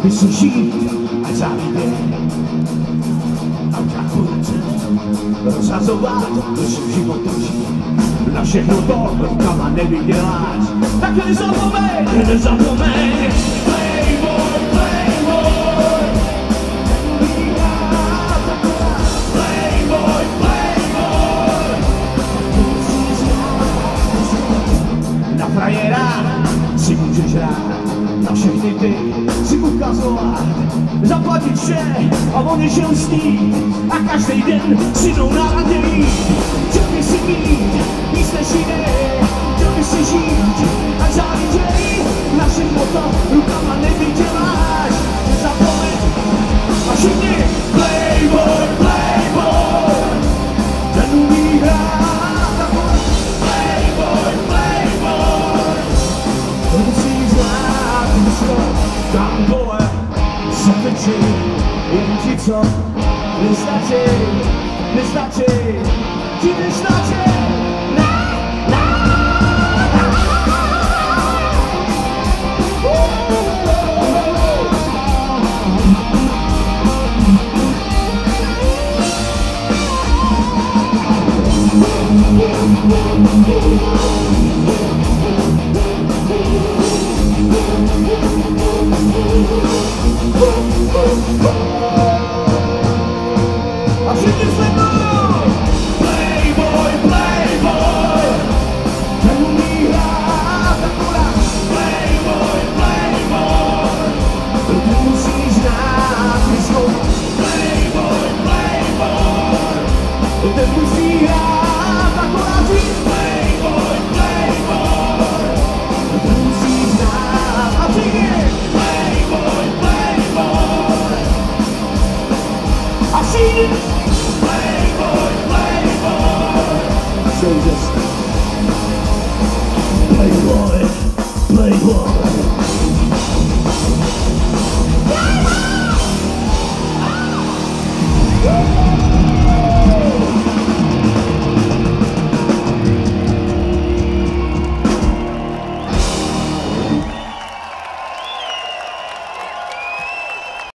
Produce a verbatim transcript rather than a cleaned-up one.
Vyslyší a závidě a kalkulace rozhazovat, to si život točí. Na všechno to rukama nevyděláš, tak nezapomeň, nezapomeň. Playboy, playboy, playboy, playboy. Na frajera si můžeš hrát, na všechny ty si ukazovat, zaplatit vše a odešel s ní a každý den si jdou na naději. Chtěl by si mít víc než jiný, chtěl by si žít a záviděj. Na všechno to rukama nevyděláš, nezapomeň. A všichni playboy, playboy, ten umí hrát takový playboy, playboy. To musí znát, tam dole se tečí, jen ti co nestačí, nestačí, ti nestačí.